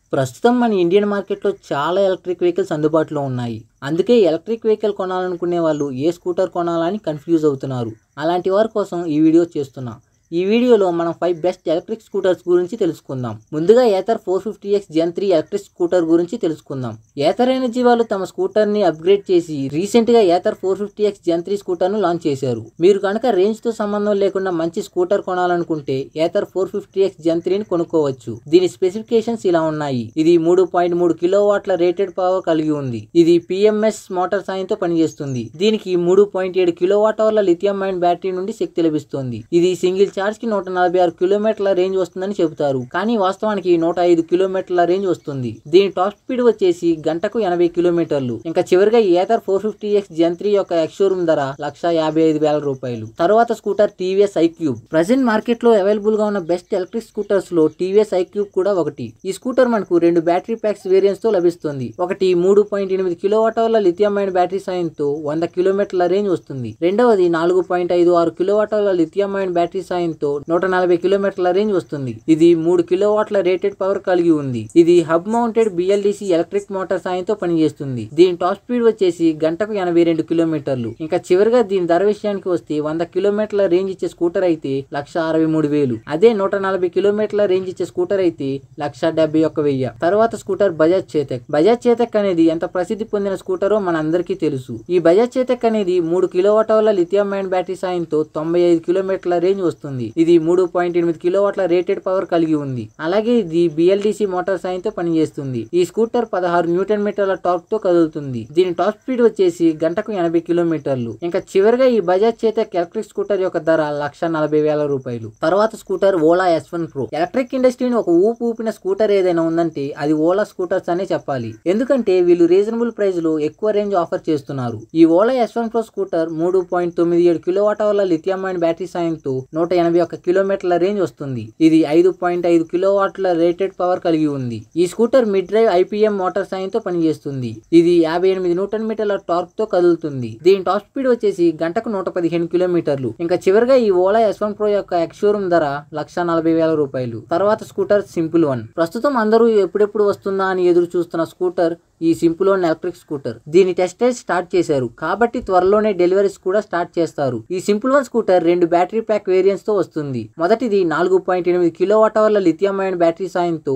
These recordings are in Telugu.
ప్రస్తుతం మన ఇండియన్ మార్కెట్లో చాలా ఎలక్ట్రిక్ వెహికల్స్ అందుబాటులో ఉన్నాయి. అందుకే ఎలక్ట్రిక్ వెహికల్ కొనాలనుకునే వాళ్ళు ఏ స్కూటర్ కొనాలని కన్ఫ్యూజ్ అవుతున్నారు. అలాంటి వారి కోసం ఈ వీడియో చేస్తున్నా. ఈ వీడియోలో మనం 5 బెస్ట్ ఎలక్ట్రిక్ స్కూటర్స్ గురించి తెలుసుకుందాం. ముందుగా Ather 450X Gen 3 electric scooter గురించి తెలుసుకుందాం. ఏథర్ ఎనర్జీ వాళ్ళు తమ స్కూటర్ ని అప్గ్రేడ్ చేసి రీసెంట్ గా ఏథర్ 450X Gen 3 స్కూటర్ ను లాంచ్ చేశారు. మీరు కనుక రేంజ్ తో సంబంధం లేకుండా మంచి స్కూటర్ కొనాలనుకుంటే ఏథర్ 450X Gen 3 ని కొనుక్కోవచ్చు. దీని స్పెసిఫికేషన్స్ ఇలా ఉన్నాయి. ఇది 3.3 కిలోవాట్ల రేటెడ్ పవర్ కలిగి ఉంది. ఇది PMS మోటార్ సాయంతో పనిచేస్తుంది. దీనికి 3.7 కిలోవాట్ అవర్ల లిథియం అయాన్ బ్యాటరీ నుండి శక్తి లభిస్తుంది. ఇది సింగిల్ చార్జ్ కి 146 కిలోమీటర్ల రేంజ్ వస్తుందని చెబుతారు. కానీ వాస్తవానికి 105 కిలోమీటర్ల రేంజ్ వస్తుంది. దీని టాప్ స్పీడ్ వచ్చేసి గంటకు 80 కిలోమీటర్లు. ఇంకా చివరిగా ఏథర్ 450X Gen 3 యొక్క ఎక్స్-షోరూమ్ ధర 1,55,000 రూపాయలు. తర్వాత scooter TVS iQube. Present market లో అవైలబుల్ గా ఉన్న బెస్ట్ ఎలక్ట్రిక్ స్కూటర్స్ లో TVS iQube కూడా ఒకటి. ఈ స్కూటర్ మనకు 2 బ్యాటరీ ప్యాక్స్ వేరియంట్స్ తో లభిస్తుంది. ఒకటి 3.8 కిలోవాట్ అవర్ల లిథియం అయాన్ బ్యాటరీ సాయంతో 100 కిలోమీటర్ల రేంజ్ వస్తుంది. రెండవది 4.56 కిలోవాట్ అవర్ల లిథియం అయాన్ బ్యాటరీ సాయంతో 140 కిలోమీటర్ల రేంజ్ వస్తుంది. ఇది 3 కిలోవాట్ల రేటెడ్ పవర్ కలిగి ఉంది. ఇది hub mounted BLDC electric motor సాయంతో పనిచేస్తుంది. దీని టాప్ స్పీడ్ వచ్చేసి గంటకు 82 కిలోమీటర్లు. ఇంకా చివరిగా దీని ధర విషయానికి వస్తే 100 కిలోమీటర్ల రేంజ్ ఇచ్చే స్కూటర్ అయితే 1,63,000. అదే 140 కిలోమీటర్ల రేంజ్ ఇచ్చే స్కూటర్ అయితే 1,71,000. తర్వాత స్కూటర్ బజాజ్ చేతక్. బజాజ్ చేతక్ అనేది ఎంత ప్రసిద్ధి పొందిన స్కూటరో మనందరికీ తెలుసు. ఈ బజాజ్ చేతక్ అనేది 3 కిలోవాట్ అవర్ల లిథియం అయాన్ బ్యాటరీ సాయంతో 95 కిలోమీటర్ల రేంజ్ వస్తుంది. ఇది 3.8 కిలోవాట్ల రేటెడ్ పవర్ కలిగి ఉంది. అలాగే ఇది BLDC మోటార్ సాయంతో పనిచేస్తుంది. ఈ స్కూటర్ 16 న్యూటన్ మీటర్ల టార్క్ తో కదులుతుంది. దీని టాప్ స్పీడ్ వచ్చేసి గంటకు 80 కిలోమీటర్లు. ఇంకా చివరిగా ఈ బజాజ్ చేతక్ ఎలక్ట్రిక్ స్కూటర్ యొక్క ధర 1,40,000 రూపాయలు. తర్వాత scooter Ola S1 Pro. Electric ఇండస్ట్రీని ఒక ఊపిన స్కూటర్ ఏదైనా ఉందంటే అది ఓలా స్కూటర్స్ అనే చెప్పాలి. ఎందుకంటే వీళ్ళు రీజనబుల్ ప్రైస్ లో ఎక్కువ రేంజ్ ఆఫర్ చేస్తున్నారు. ఈ Ola S1 Pro scooter 3.97 kilowatt అవర్ల లిథియం అయాన్ బ్యాటరీ సాయంతో 181 కిలోమీటర్ల రేంజ్ వస్తుంది. ఇది 5.5 కిలోవాట్ల రేటెడ్ పవర్ కలిగి ఉంది. ఈ scooter mid drive IPM motor సాయంతో పనిచేస్తుంది. ఇది 58 న్యూటన్ మీటర్ల టార్క్ తో కదులుతుంది. దీని టాప్ స్పీడ్ వచ్చేసి గంటకు 115 కిలోమీటర్లు. ఇంకా చివరిగా ఈ ఓలా S1 Pro యొక్క ఎక్స్-షోరూమ్ ధర 1,40,000 రూపాయలు. తర్వాత స్కూటర్ సింపుల్ వన్. ప్రస్తుతం అందరూ ఎప్పుడెప్పుడు వస్తుందా అని ఎదురు చూస్తున్న స్కూటర్ ఈ సింపుల్ వన్ ఎలక్ట్రిక్ స్కూటర్. దీని టెస్ట్ డ్రైవ్ స్టార్ట్ చేశారు కాబట్టి త్వరలోనే డెలివరీస్ కూడా స్టార్ట్ చేస్తారు. ఈ Simple One scooter 2 battery pack variants తో వస్తుంది. మొదటిది 4.8 కిలోవాట్ అవర్ల లిథియం అయాన్ బ్యాటరీ సాయంతో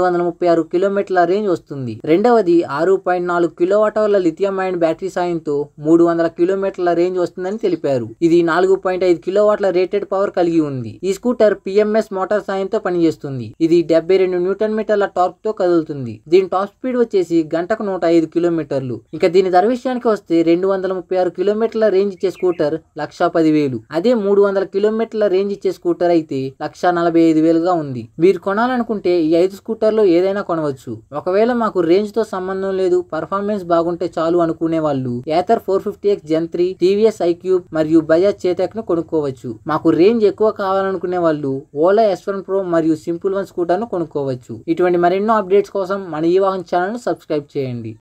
236 కిలోమీటర్ల రేంజ్ వస్తుంది. రెండవది 6.4 కిలోవాట్ అవర్ల లిథియం అయాన్ బ్యాటరీ సాయంతో 300 కిలోమీటర్ల రేంజ్ వస్తుందని తెలిపారు. ఇది 4.5 కిలోవాట్ల రేటెడ్ పవర్ కలిగి ఉంది. ఈ స్కూటర్ PMS మోటార్ సాయంతో పనిచేస్తుంది. ఇది 72 న్యూటన్ మీటర్ల టార్క్ తో కదులుతుంది. దీని టాప్ స్పీడ్ వచ్చేసి గంటకు 105 కిలోమీటర్లు. ఇంకా దీని ధర విషయానికి వస్తే 236 కిలోమీటర్ల రేంజ్ ఇచ్చే స్కూటర్ 1,10,000. అదే 300 కిలోమీటర్ల రేంజ్ ఇచ్చే స్కూటర్ అయితే 1,45,000 గా ఉంది. మీరు కొనాలనుకుంటే ఈ 5 స్కూటర్లో ఏదైనా కొనవచ్చు. ఒకవేళ మాకు రేంజ్ తో సంబంధం లేదు, పర్ఫార్మెన్స్ బాగుంటే చాలు అనుకునే వాళ్ళు Ather 450X Gen 3, TVS iQube మరియు బజాజ్ చేతక్ ను కొనుక్కోవచ్చు. మాకు రేంజ్ ఎక్కువ కావాలనుకునే వాళ్ళు ఓలా S1 Pro మరియు సింపుల్ వన్ స్కూటర్ ను కొనుక్కోవచ్చు. ఇటువంటి మరెన్నో అప్డేట్స్ కోసం మన ఈ వాహన్ ఛానల్ ను సబ్స్క్రైబ్ చేయండి.